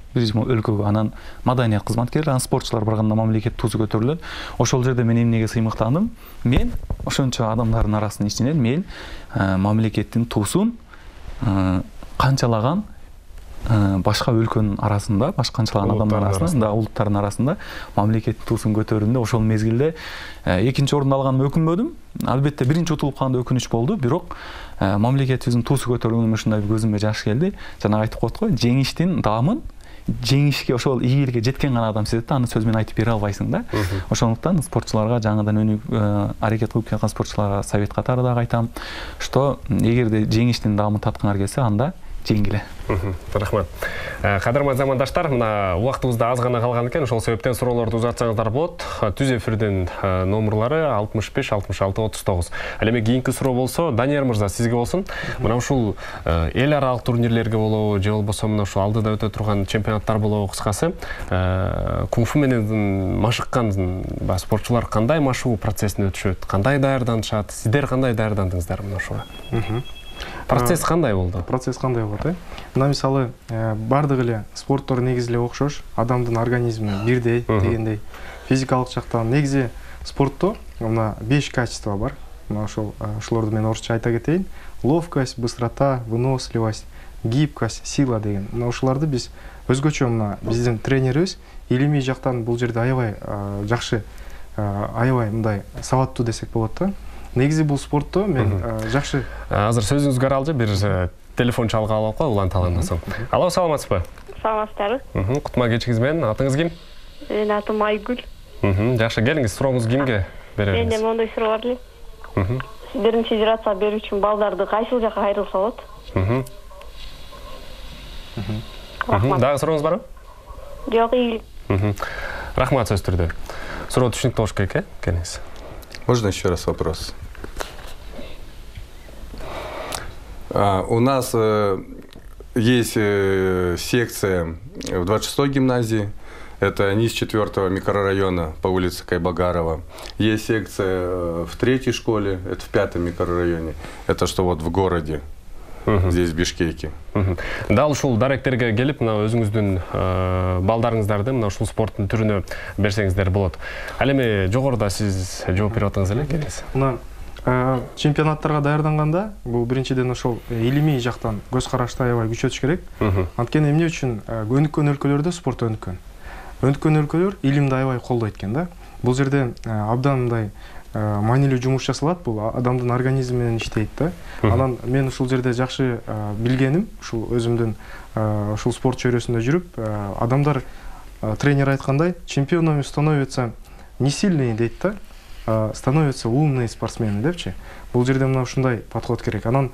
бир өлкөгө, анан маданият кызматкерлери, анан спортчулар барганда мамлекет туусу көтөрүлөт. Ошол жерде мен эмнеге сыймыктандым? Мен ошончо адамдардын арасынын ичинен мен мамлекеттин туусун канчалаган башка өлкөнүн арасында, башка канчалаган адамдардын арасында, улуттардын арасында мамлекеттин туусун көтөрүүндө ошол мезгилде экинчи орунду алганыма өкүнбөдүм. Албетте биринчи утулуп калганда өкүнүч болду, бирок мамлекетибиздин туусу көтөрүлгөнүн ушундай көзүмө жаш келди. Жана айтып коет го, жеңиштин даамын жеңишке ошол ийгиликке жеткен гана адам сезет да, аны сөз менен айтып бере албайсың да. Ошондуктан спортчуларга, жаңыдан өнүгүп аракет кылып келаткан спортчуларга совет катары дагы айтам, что эгерде жеңиштин даамын таткыңар келсе, анда жеңгиле. Рахмат. Кадырман замандаштар, мына убактыбызда аз гана калган экен, ошол себептен суроолорду узатсаңыздар болот. Түз эфирдин номерлары 65 66 39. Ал эми кийинки суроо болсо, Данияр мырза, сизге болсун. Мына ушул эл аралык турнирлерге болобу, же болбосо мына ушул алдыда өтө турган чемпионаттар болобу, кыскасы, кунг-фу менен машыккан спортчулар кандай машыгуу процессин өтүшөт, кандай даярданышат, сиздер кандай даярдандыңыздар мына ушуга? Процесс кандай болду? Процесс кандай болду? Мына мисалы бардык эле спорттор негизи эле окшош, адамдын организми бирдей дегендей. Физикалык жактан негизи спортто мына 5 качество бар. Мына ошолорду мен орусча айта кетейин. Ловкость, быстрота, выносливость, гибкость, сила деген. Мына ошолорду биз өзгөчө мына биздин тренерибиз илимий жактан бул жерде аябай жакшы, аябай мындай сабаттуу десек болот да. Негизи бул спортто мен жакшы. Азыр сөзүңүзгө аралжы, бир телефон чалгып алып коелу, уланталгандан соң. Алло, саламатсызбы? Саламатсыздарбы? Кутма кечиңиз менен, атыңыз ким? Менин атым Айгүл. Жакшы, келиңиз, сурооңузду кимге беребиз? Менде мондой суроо бар эле. Сиздердин федерация берүү үчүн балдарды кайсыл жакка кайрылса болот? Дагы сурооңуз барбы? Жок, ийгилик. Рахмат, сөз түрдө. Суроо түшүнүктүү болуш керек, келиңиз. Можно еще раз вопрос? У нас есть секция в 26-й гимназии, это низ 4-го микрорайона по улице Кайбагарова. Есть секция в 3-й школе, это в 5-м микрорайоне, это что вот в городе, здесь в Бишкеке. Дал ушул даректерге келип, мына өзүңүздүн балдарыңыздарды мына ушул спорттун түрүнө берсеңиздер болот. Ал эми жогоруда сиз жооп берип атыңыз эле, келиңиз. Мына чемпионаттарга даярданганда бул биринчиден ошол илимий жактан көз карашты аябай күчөтүш керек. Анткени эмне үчүн өнүккөн өлкөлөрдө спорт өнүккөн. Өнүккөн өлкөлөр илимди аябай колдойт экен да. Бул жерде абдан мындай маанилүү жумуш жасалат, бул адамдын организми менен иштейт да. Анан мен ушул жерде жакшы билгеним, ушул өзүмдүн ушул спорт чөйрөсүндө жүрүп, адамдар тренер айткандай, чемпионами становятся не сильные дейт да, становятся умные спортсмены депчи. Бул жерде мына ушундай подход керек. Анан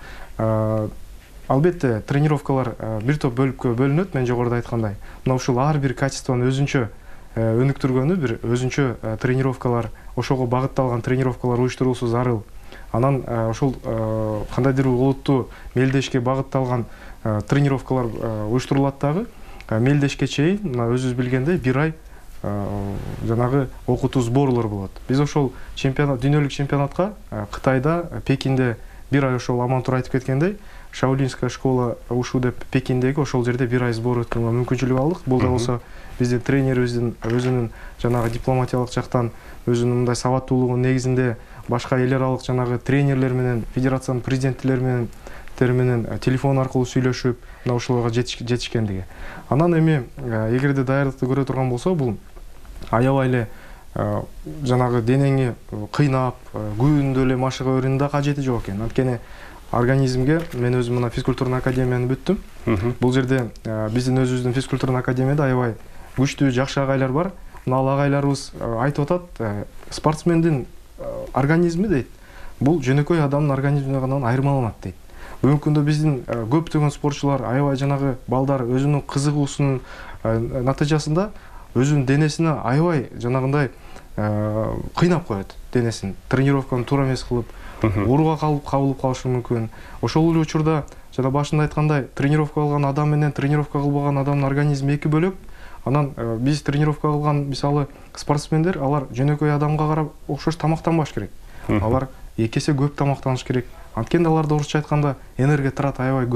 албетте тренировкалар бир топ бөлүккө бөлүнөт, мен жогоруда айткандай. Мына ушул ар бир качествону өзүнчө өнүктүргөнү, бир өзүнчө тренировкалар, ошого багытталган тренировкалар уюштурулуусу зарыл. Анан ошол кандайдыр улуттуу мелдешке багытталган тренировкалар уюштурулат дагы. Мелдешке чейин, мына өзүңүз билгендей, бир ай жанагы окутуу сборлор болот. Биз ошол чемпионат, дүйнөлүк чемпионатка Кытайда, Пекинде бир ай ошол Амантур айтып кеткендей, Шаолинская школа ушу деп Пекиндеги ошол жерде бир ай сбор өткөнгө мүмкүнчүлүк алдык. Бул да болсо биздин тренерибиздин өзүнүн жанагы дипломатиялык жактан өзүнүн мындай сабаттуулугунун негизинде башка эл аралык жанагы тренерлер менен, федерациянын президенттери менен телефон аркылуу сүйлөшүп, мына ошолорго жетишкендиги. Анан эми эгерде даярдыкты көрө турган болсо, бул аябай эле жанагы денеңи кыйнап, күндө эле машыга берүүнүн да кажети жок экен. Анткени организмге мен өзүм мына физкультурный академияны бүттүм. Бул жерде биздин өзүбүздүн физкультурный академияда аябай күчтүү, жакшы агайлар бар. Мына ал агайларыбыз айтып атат, спортсмендин организми дейт, бул жөнөкөй адамдын организминен айырмаланат дейт. Бүгүнкү күндө биздин көптөгөн спортчулар, аябай жанагы балдар өзүнүн кызыгуусунун натыйжасында өзүнүн денесине аябай жанагындай кыйнап коет денесин. Тренировканы туура эмес кылып, ооруга кабылып калышы мүмкүн. Ошол эле учурда жана башында айткандай, тренировка кылган адам менен тренировка кылбаган адамдын организми эки бөлөк. Анан биз тренировка кылган мисалы спортсмендер, алар жөнөкөй адамга карап окшош тамактанбаш керек. Алар эки эсе көп тамактаныш керек. Анткени аларда орусча айтканда энергия трат аябай көп.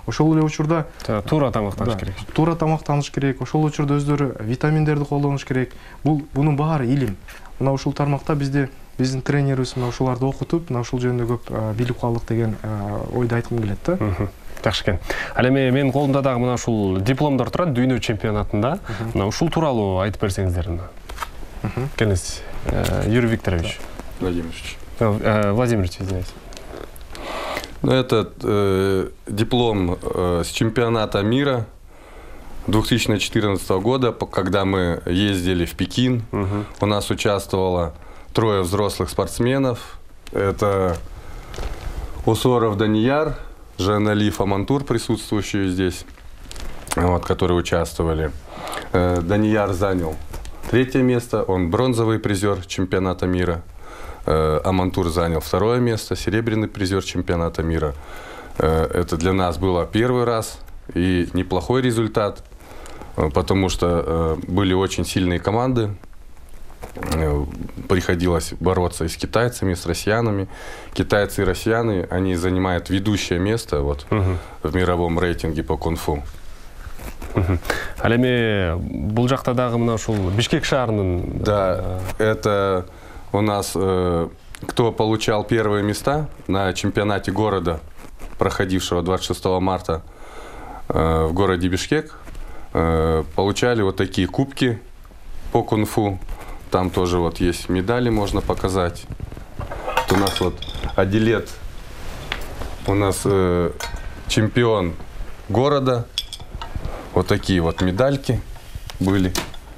ошол эле учурда туура тамактаныш керек. Туура тамактаныш керек. Ошол учурда өздөрү витаминдерди колдонуш керек. Бунун баары илим. Мына ушул тармакта биздин тренерибиз мына ушуларды окутуп, мына ушул жөнүндө көп билип калдык деген ойду айткым келет да. Жакшы экен. Ал эми менин колумда дагы мына ушул дипломдор турат дүйнө чемпионатында. Мына ушул тууралуу айтып берсеңиздер. Келиңиз, Юрий Викторович. Владимирович, извиняюсь. Ну, это диплом с чемпионата мира 2014 года, когда мы ездили в Пекин. У нас участвовало 3 взрослых спортсменов. Это Усоров Данияр, Жаналиев Амантур, присутствующие здесь, вот, которые участвовали. Данияр занял 3 место, он бронзовый призер чемпионата мира. Амантур занял 2 место, серебряный призер чемпионата мира. Это для нас было 1-й раз и неплохой результат, потому что были очень сильные команды. Приходилось бороться и с китайцами, и с россиянами. Китайцы и россияне, они занимают ведущее место вот, в мировом рейтинге по кунг-фу. Ал эми бул жакта дагы мына ушул Бишкек шаарынын. Да, это у нас кто получал 1-е места на чемпионате города, проходившего 26 марта в городе Бишкек, получали вот такие кубки по кунг-фу. Там тоже вот есть медали, можно показать. Вот у нас вот Адилет, у нас чемпион города. Вот такие вот медальки были.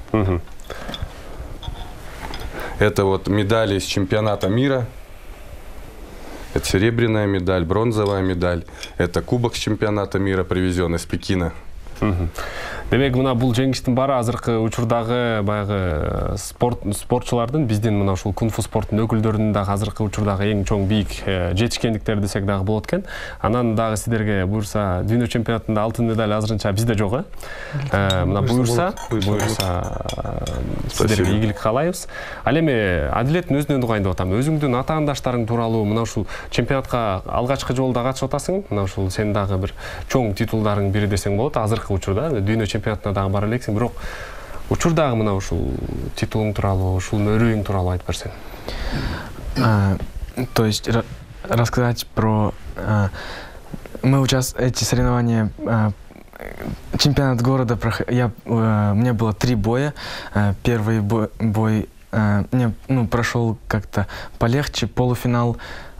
Это вот медали из чемпионата мира. Это серебряная медаль, бронзовая медаль. Это кубок с чемпионата мира, привезен из Пекина. Демек, мына бул жеңиштин баары азыркы учурдагы баягы спортчулардын, биздин мына ушул кунг-фу спорттун өкүлдөрүнүн дагы азыркы учурдагы эң чоң бийик жетишкендиктер десек дагы болот экен. Анан дагы сиздерге буюрса дүйнө чемпионатында алтын медаль азырынча бизде жок, мына буюрса сиздерге ийгилик каалайбыз. Ал эми Адилеттин өзүнөн угайындап атам. Өзүңдүн атаандаштарың тууралуу мына ушул чемпионатка алгачкы жолу да катышып атасың. Мына ушул сен дагы бир чоң титулдарың бири десең болот. Азыркы учурда дүйнө чемпионатына дагы бара элексиң, бирок учурдагы мына ушул титулуң тууралуу, ушул мөрөйүң тууралуу айтып берсең. То есть рассказать про эти соревнования, чемпионат города, у меня было 3 боя. Первый бой мне прошел как-то полегче, полуфинал.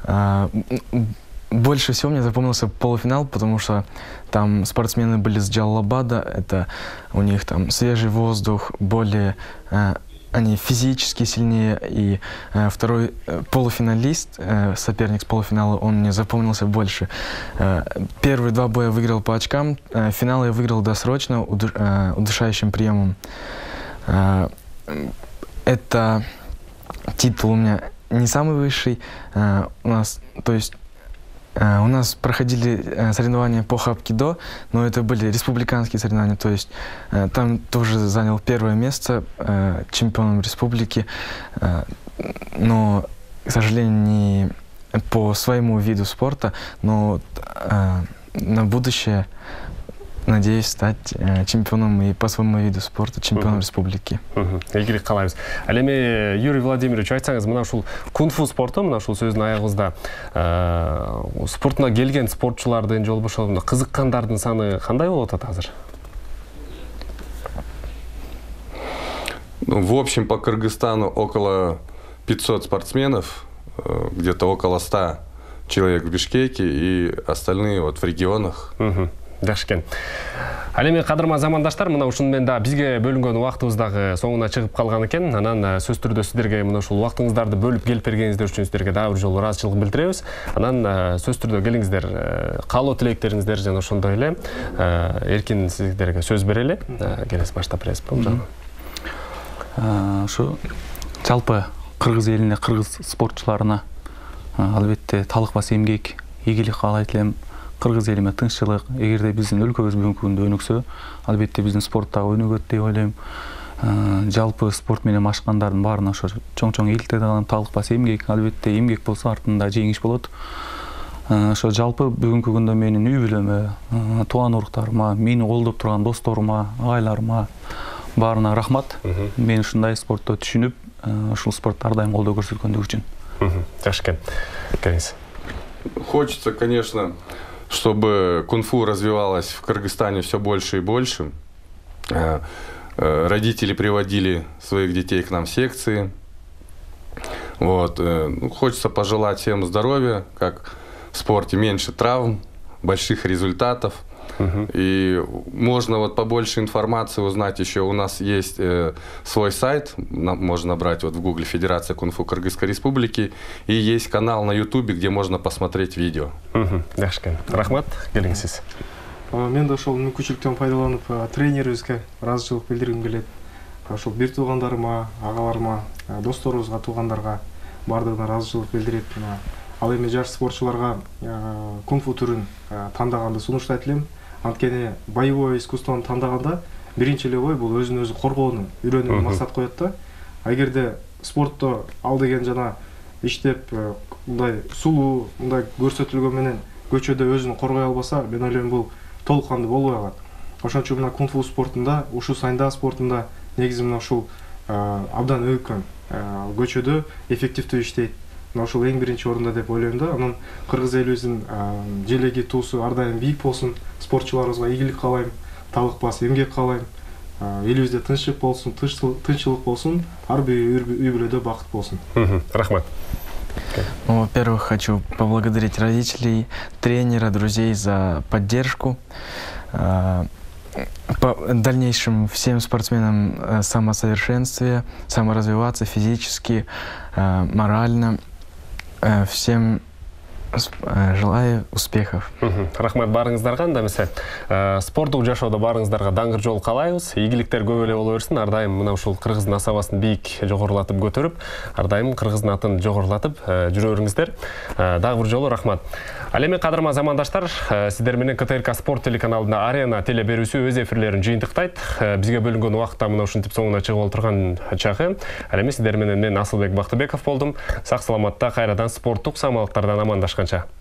Больше всего мне запомнился полуфинал, потому что там спортсмены были с Джалалабада, это у них там свежий воздух, более они физически сильнее. И второй полуфиналист, соперник с полуфинала, он мне запомнился больше. Первые 2 боя выиграл по очкам, финал я выиграл досрочно удушающим приемом. Это титул у меня не самый высший. У нас проходили соревнования по хапкидо, но это были республиканские соревнования, то есть там тоже занял 1-е место чемпионом республики, но, к сожалению, не по своему виду спорта, но на будущее надеюсь стать чемпионом и по своему виду спорта, чемпионом республики. Ийгилик каалайбыз. Ал эми Юрий Владимирович, айтсаңыз, мына ушул кунг-фу спорту, мына ушул сөздүн аягыбызда спортуна келген спортчулардын же болбошо кызыккандардын саны кандай болуп атат азыр? В общем, по Кыргызстану около 500 спортсменов, где-то около 100 человек в Бишкеке и остальные вот в регионах. Жакшы экен. Ал эми кадырма замандаштар, мына ушун менен да бизге бөлүнгөн убактыбыз дагы соңуна чыгып калган экен. Анан сөз түрдө сиздерге мына ушул убактыңыздарды бөлүп келип бергениңиздер үчүн сиздерге дагы бир жолу ыраазычылык билдиребиз. Анан сөз түрдө келиңиздер, каалоо тилектериңиздер жана ошондой эле эркин сиздерге сөз берели. Келесі баштап бересиз. Ушу жалпы кыргыз элине, кыргыз спортчуларына албетте талыкпас эмгек, ийгилик каалайт элем. Кыргыз элиме тынччылык, эгерде биздин өлкөбүз бүгүнкү күндө өнүксө, албетте биздин спорттагы өнүгөт деп ойлойм. Жалпы спорт менен машкандардын баарына ошо чоң-чоң ийгиликтер кылган талыкпас эмгек, албетте эмгек болсо артында жеңиш болот. Ошо жалпы бүгүнкү күндө менин үй бүлөмө, тууган уруктарыма, мени колдоп турган досторума, агайларыма баарына рахмат. Мен ушундай спортто түшүнүп, ушул спортто ар дайым колдоо көрсөткөндүгү үчүн. Жакшы экен. Келиңиз. Хочется, конечно, чтобы кунг-фу развивалось в Кыргызстане все больше и больше. Родители приводили своих детей к нам в секции. Вот. Хочется пожелать всем здоровья, как в спорте меньше травм, больших результатов. И можно вот побольше информации узнать еще. У нас есть свой сайт, можно набрать вот в Гугле Федерация кунг-фу Кыргызской Республики. И есть канал на Ютубе, где можно посмотреть видео. Рахмат, келиңиз сиз. Мен да ошол мүмкүнчүлүктөн пайдаланып тренерибизге ыраазычылык билдиргим келет. Ошол бир туугандарыма, агаларыма, досторубузга, туугандарга бардыгына ыраазычылык билдирип, ал эми жаш спортчуларга кунг-фу түрүн тандаганды сунуштайт элем. Анткени боевой искусствону тандаганда биринчи эле ой бул өзүн өзү коргоону, үйрөнүүнү максат коет да. Эгерде спортто ал деген жана иштеп мындай сулуу, мындай көрсөтүлгөн менен көчөдө өзүн коргой албаса, мен ойлойм бул толук кандуу болбой калат. Ошон үчүн мына кунг-фу спортунда, ушу сайында спортунда негизи мына ушул абдан өйкөн көчөдө эффективдүү иштейт. Мына ушул эң биринчи орунда деп ойлойм да. Анан кыргыз элибиздин желеги туусу ар дайым бийик болсун. Спортчуларыбызга ийгилик каалайм, талыкпас эмгек каалайм. Элибизде тынччылык болсун, тынччылык болсун, ар бир үй бүлөдө бакыт болсун. Рахмат. Ну, во-первых, хочу поблагодарить родителей, тренера, друзей за поддержку. По дальнейшим всем спортсменам самосовершенствия, саморазвиваться физически, морально. Всем желаю успехов. Рахмат барыңыздарга. Анда эмесе спорттук жашоодо барыңыздарга даңгыр жол каалайбыз. Ийгиликтер көп эле боло берсин. Ар дайым мына ушул кыргыздын асабасын бийик жогорулатып көтөрүп, ар дайым кыргыздын атын жогорулатып жүрө бериңиздер. Дагы бир жолу рахмат. Ал эми кадырман замандаштар, сиздер менен КТРК спорт телеканалында Арена телеберүүсү өз эфирлерин жыйынтыктайт. Бизге бөлүнгөн убакта мына ушинтип соңуна чыгып олтурган чагы. Ал эми сиздер менен мен Асылбек Бактыбеков болдум. Сак саламатта кайрадан спорттук самалыктардан амандашканча.